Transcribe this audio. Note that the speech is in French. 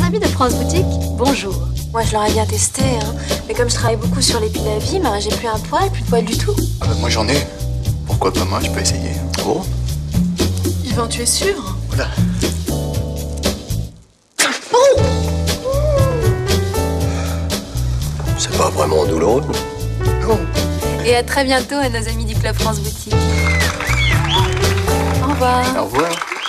amis de France Boutique, bonjour. Moi, je l'aurais bien testé, hein. Mais comme je travaille beaucoup sur l'épilavie, ben, j'ai plus un poil, plus de poil du tout. Ah bah moi j'en ai. Pourquoi pas moi, je peux essayer. Oh. Yvan, tu es sûr? Voilà. C'est pas vraiment douloureux. Non. Et à très bientôt à nos amis du Club France Boutique. Au revoir. Au revoir.